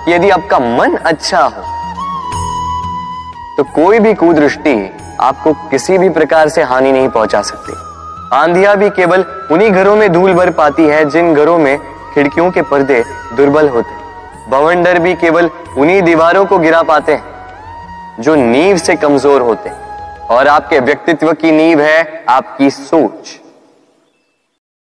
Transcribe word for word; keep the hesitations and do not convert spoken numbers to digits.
कि यदि आपका मन अच्छा हो तो कोई भी कुदृष्टि आपको किसी भी प्रकार से हानि नहीं पहुंचा सकती। आंधियां भी केवल उन्हीं घरों में धूल भर पाती है जिन घरों में खिड़कियों के पर्दे दुर्बल होते हैं। बवंडर भी केवल उन्हीं दीवारों को गिरा पाते हैं जो नींव से कमजोर होते हैं। और आपके व्यक्तित्व की नींव है आपकी सोच।